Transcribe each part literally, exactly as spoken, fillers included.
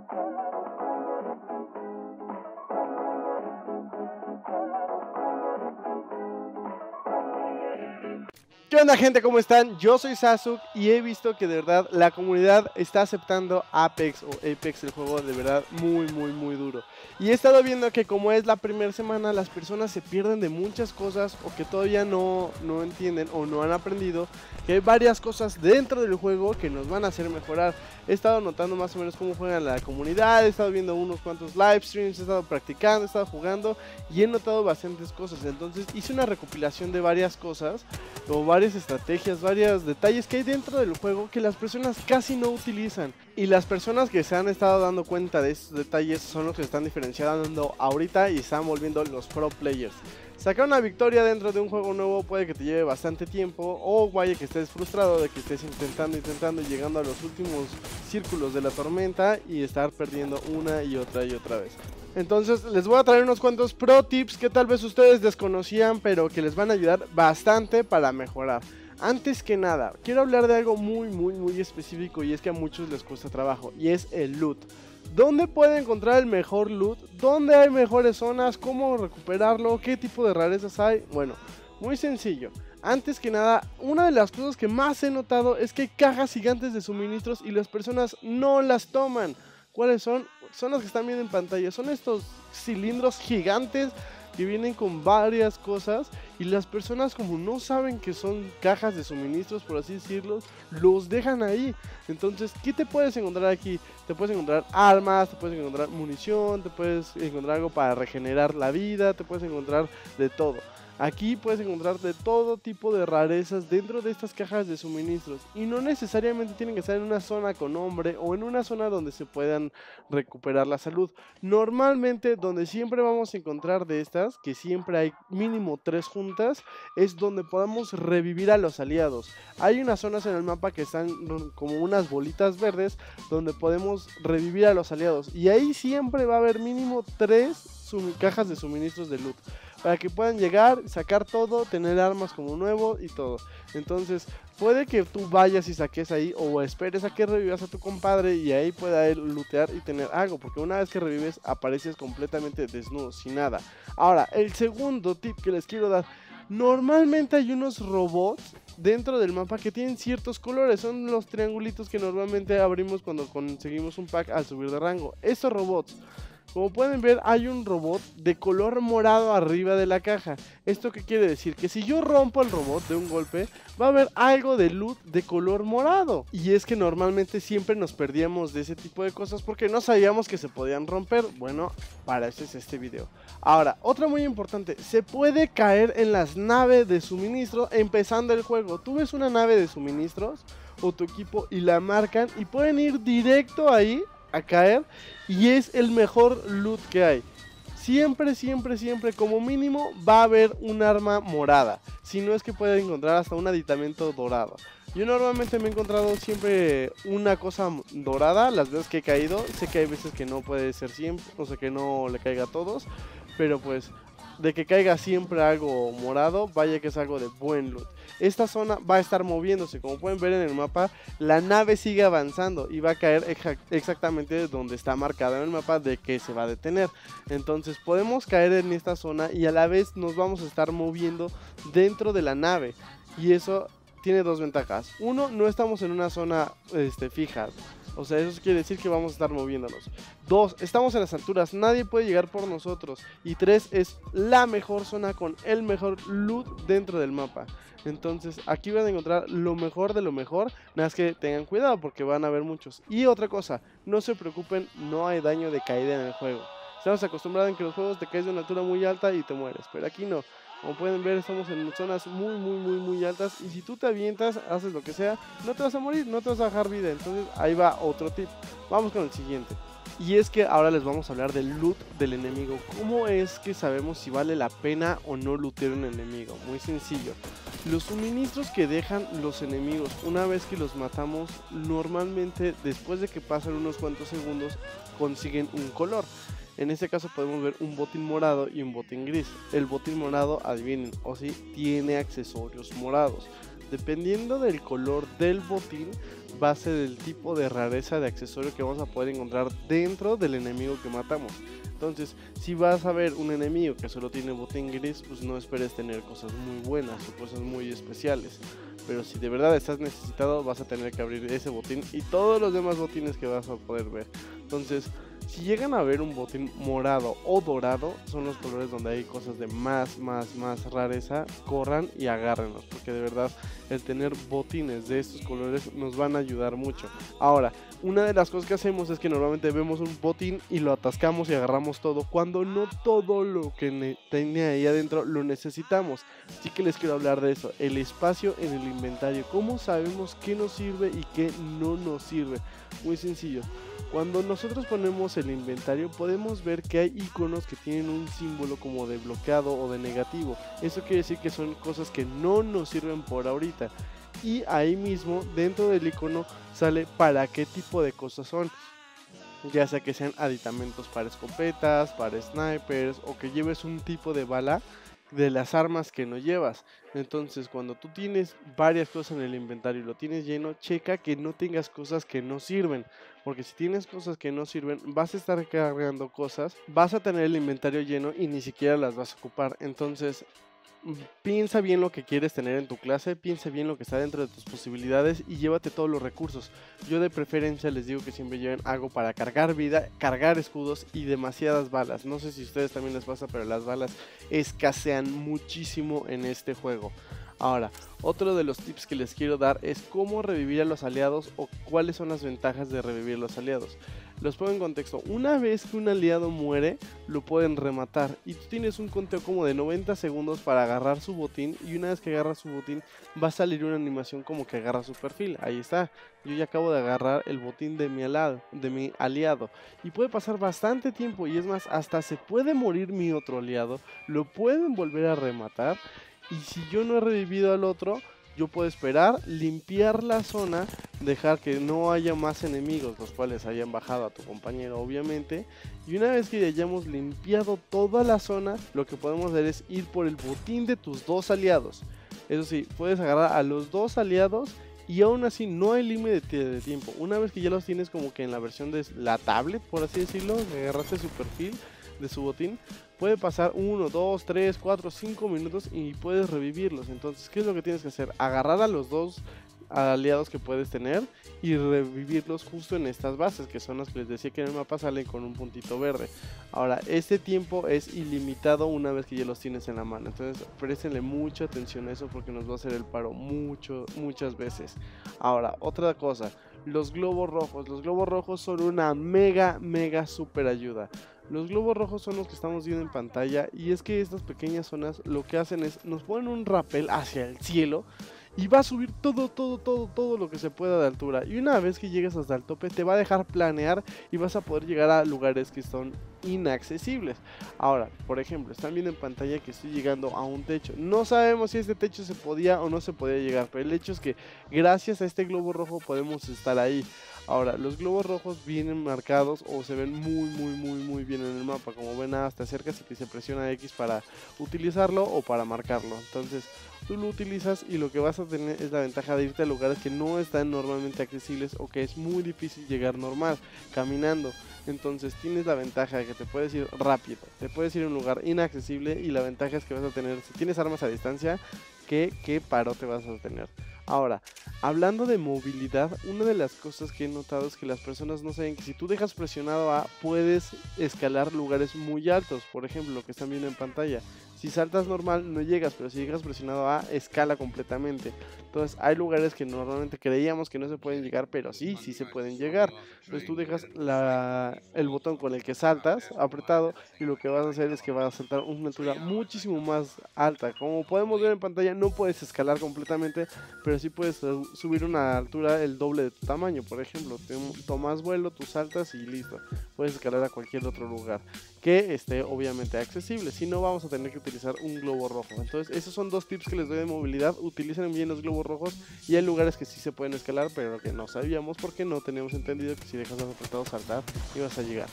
¿Qué onda, gente? ¿Cómo están? Yo soy Sasuke y he visto que de verdad la comunidad está aceptando Apex o Apex, el juego de verdad muy muy muy duro. Y he estado viendo que como es la primera semana, las personas se pierden de muchas cosas o que todavía no, no entienden o no han aprendido que hay varias cosas dentro del juego que nos van a hacer mejorar. He estado notando más o menos cómo juega la comunidad, he estado viendo unos cuantos live streams, he estado practicando, he estado jugando y he notado bastantes cosas. Entonces hice una recopilación de varias cosas o varias estrategias, varios detalles que hay dentro del juego que las personas casi no utilizan. Y las personas que se han estado dando cuenta de estos detalles son los que se están diferenciando ahorita y están volviendo los pro players. Sacar una victoria dentro de un juego nuevo puede que te lleve bastante tiempo, o vaya que estés frustrado de que estés intentando, intentando y llegando a los últimos círculos de la tormenta y estar perdiendo una y otra y otra vez. Entonces les voy a traer unos cuantos pro tips que tal vez ustedes desconocían, pero que les van a ayudar bastante para mejorar. Antes que nada, quiero hablar de algo muy muy muy específico y es que a muchos les cuesta trabajo, y es el loot. ¿Dónde pueden encontrar el mejor loot? ¿Dónde hay mejores zonas? ¿Cómo recuperarlo? ¿Qué tipo de rarezas hay? Bueno, muy sencillo. Antes que nada, una de las cosas que más he notado es que hay cajas gigantes de suministros y las personas no las toman. ¿Cuáles son? Son las que están viendo en pantalla. Son estos cilindros gigantes que vienen con varias cosas y las personas, como no saben que son cajas de suministros, por así decirlo, los dejan ahí. Entonces, ¿qué te puedes encontrar aquí? Te puedes encontrar armas, te puedes encontrar munición, te puedes encontrar algo para regenerar la vida, te puedes encontrar de todo. Aquí puedes encontrar de todo tipo de rarezas dentro de estas cajas de suministros y no necesariamente tienen que estar en una zona con nombre o en una zona donde se puedan recuperar la salud. Normalmente donde siempre vamos a encontrar de estas, que siempre hay mínimo tres juntas, es donde podamos revivir a los aliados. Hay unas zonas en el mapa que están como unas bolitas verdes donde podemos revivir a los aliados y ahí siempre va a haber mínimo tres cajas de suministros de loot para que puedan llegar, sacar todo, tener armas como nuevo y todo. Entonces puede que tú vayas y saques ahí o esperes a que revivas a tu compadre y ahí pueda él lootear y tener algo, porque una vez que revives apareces completamente desnudo, sin nada. Ahora, el segundo tip que les quiero dar: normalmente hay unos robots dentro del mapa que tienen ciertos colores, son los triangulitos que normalmente abrimos cuando conseguimos un pack al subir de rango. Estos robots, como pueden ver, hay un robot de color morado arriba de la caja. ¿Esto qué quiere decir? Que si yo rompo el robot de un golpe, va a haber algo de loot de color morado. Y es que normalmente siempre nos perdíamos de ese tipo de cosas porque no sabíamos que se podían romper. Bueno, para eso es este video. Ahora, otra muy importante: se puede caer en las naves de suministro empezando el juego. Tú ves una nave de suministros o tu equipo y la marcan y pueden ir directo ahí a caer y es el mejor loot que hay. Siempre, siempre, siempre, como mínimo va a haber un arma morada, si no es que pueden encontrar hasta un aditamento dorado. Yo normalmente me he encontrado siempre una cosa dorada las veces que he caído. Sé que hay veces que no puede ser siempre, o sea que no le caiga a todos, pero pues de que caiga siempre algo morado, vaya que es algo de buen loot. Esta zona va a estar moviéndose, como pueden ver en el mapa, la nave sigue avanzando y va a caer exactamente donde está marcado en el mapa de que se va a detener. Entonces podemos caer en esta zona y a la vez nos vamos a estar moviendo dentro de la nave, y eso tiene dos ventajas. Uno, no estamos en una zona este, fija. O sea, eso quiere decir que vamos a estar moviéndonos. Dos, estamos en las alturas, nadie puede llegar por nosotros. Y tres, es la mejor zona con el mejor loot dentro del mapa. Entonces aquí van a encontrar lo mejor de lo mejor. Nada más que tengan cuidado porque van a haber muchos. Y otra cosa, no se preocupen, no hay daño de caída en el juego. Estamos acostumbrados en que los juegos te caes de una altura muy alta y te mueres, pero aquí no. Como pueden ver, estamos en zonas muy muy muy muy altas y si tú te avientas, haces lo que sea, no te vas a morir, no te vas a dejar vida. Entonces ahí va otro tip. Vamos con el siguiente. Y es que ahora les vamos a hablar del loot del enemigo. ¿Cómo es que sabemos si vale la pena o no lootear un enemigo? Muy sencillo. Los suministros que dejan los enemigos una vez que los matamos, normalmente después de que pasan unos cuantos segundos, consiguen un color. En este caso podemos ver un botín morado y un botín gris. El botín morado, adivinen, o sí, tiene accesorios morados. Dependiendo del color del botín, va a ser el tipo de rareza de accesorio que vamos a poder encontrar dentro del enemigo que matamos. Entonces, si vas a ver un enemigo que solo tiene botín gris, pues no esperes tener cosas muy buenas o cosas muy especiales. Pero si de verdad estás necesitado, vas a tener que abrir ese botín y todos los demás botines que vas a poder ver. Entonces, si llegan a ver un botín morado o dorado, son los colores donde hay cosas de más, más, más rareza. Corran y agárrenlos, porque de verdad el tener botines de estos colores nos van a ayudar mucho. Ahora, una de las cosas que hacemos es que normalmente vemos un botín y lo atascamos y agarramos todo, cuando no todo lo que tiene ahí adentro lo necesitamos. Así que les quiero hablar de eso, el espacio en el inventario. ¿Cómo sabemos qué nos sirve y qué no nos sirve? Muy sencillo. Cuando nosotros ponemos el inventario podemos ver que hay iconos que tienen un símbolo como de bloqueado o de negativo. Eso quiere decir que son cosas que no nos sirven por ahorita. Y ahí mismo dentro del icono sale para qué tipo de cosas son. Ya sea que sean aditamentos para escopetas, para snipers o que lleves un tipo de bala de las armas que no llevas. Entonces cuando tú tienes varias cosas en el inventario y lo tienes lleno, checa que no tengas cosas que no sirven, porque si tienes cosas que no sirven vas a estar cargando cosas, vas a tener el inventario lleno y ni siquiera las vas a ocupar. Entonces piensa bien lo que quieres tener en tu clase, piensa bien lo que está dentro de tus posibilidades y llévate todos los recursos. Yo de preferencia les digo que siempre lleven algo para cargar vida, cargar escudos y demasiadas balas. No sé si a ustedes también les pasa, pero las balas escasean muchísimo en este juego. Ahora, otro de los tips que les quiero dar es cómo revivir a los aliados o cuáles son las ventajas de revivir a los aliados. Los pongo en contexto. Una vez que un aliado muere, lo pueden rematar y tú tienes un conteo como de noventa segundos para agarrar su botín, y una vez que agarras su botín va a salir una animación como que agarra su perfil. Ahí está, yo ya acabo de agarrar el botín de mi aliado, de mi aliado y puede pasar bastante tiempo, y es más, hasta se puede morir mi otro aliado, lo pueden volver a rematar, y si yo no he revivido al otro, yo puedo esperar, limpiar la zona, dejar que no haya más enemigos los cuales hayan bajado a tu compañero obviamente, y una vez que hayamos limpiado toda la zona, lo que podemos hacer es ir por el botín de tus dos aliados. Eso sí, puedes agarrar a los dos aliados y aún así no hay límite de tiempo. Una vez que ya los tienes como que en la versión de la tablet, por así decirlo, agarraste su perfil de su botín, puede pasar uno, dos, tres, cuatro, cinco minutos y puedes revivirlos. Entonces, ¿qué es lo que tienes que hacer? Agarrar a los dos aliados que puedes tener y revivirlos justo en estas bases, que son las que les decía que en el mapa salen con un puntito verde. Ahora, este tiempo es ilimitado una vez que ya los tienes en la mano, entonces préstenle mucha atención a eso porque nos va a hacer el paro mucho, muchas veces. Ahora, otra cosa, los globos rojos. Los globos rojos son una mega, mega super ayuda. Los globos rojos son los que estamos viendo en pantalla, y es que estas pequeñas zonas lo que hacen es nos ponen un rappel hacia el cielo y va a subir todo, todo, todo, todo lo que se pueda de altura, y una vez que llegues hasta el tope te va a dejar planear y vas a poder llegar a lugares que son inaccesibles. Ahora, por ejemplo, están viendo en pantalla que estoy llegando a un techo. No sabemos si este techo se podía o no se podía llegar, pero el hecho es que gracias a este globo rojo podemos estar ahí. Ahora, los globos rojos vienen marcados o se ven muy, muy, muy, muy bien en el mapa. Como ven, nada, te acercas y que se presiona X para utilizarlo o para marcarlo. Entonces, tú lo utilizas y lo que vas a tener es la ventaja de irte a lugares que no están normalmente accesibles o que es muy difícil llegar normal, caminando. Entonces, tienes la ventaja de que te puedes ir rápido, te puedes ir a un lugar inaccesible, y la ventaja es que vas a tener, si tienes armas a distancia, que qué paro te vas a tener. Ahora, hablando de movilidad, una de las cosas que he notado es que las personas no saben que si tú dejas presionado A, puedes escalar lugares muy altos. Por ejemplo, lo que están viendo en pantalla. Si saltas normal no llegas, pero si llegas presionado A, escala completamente. Entonces hay lugares que normalmente creíamos que no se pueden llegar, pero sí, sí se pueden llegar. Entonces tú dejas la, el botón con el que saltas apretado, y lo que vas a hacer es que vas a saltar una altura muchísimo más alta. Como podemos ver en pantalla, no puedes escalar completamente, pero sí puedes subir una altura el doble de tu tamaño. Por ejemplo, te tomas vuelo, tú saltas y listo, puedes escalar a cualquier otro lugar que esté obviamente accesible. Si no, vamos a tener que utilizar un globo rojo. Entonces esos son dos tips que les doy de movilidad. Utilicen bien los globos rojos, y hay lugares que sí se pueden escalar, pero que no sabíamos porque no teníamos entendido que si dejas apretado saltar ibas a llegar.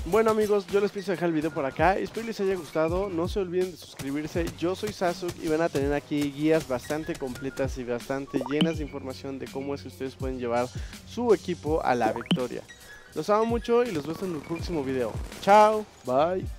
Bueno amigos, yo les pienso dejar el video por acá, espero les haya gustado, no se olviden de suscribirse, yo soy Sasuke y van a tener aquí guías bastante completas y bastante llenas de información de cómo es que ustedes pueden llevar su equipo a la victoria. Los amo mucho y los veo en el próximo video. Chao, bye.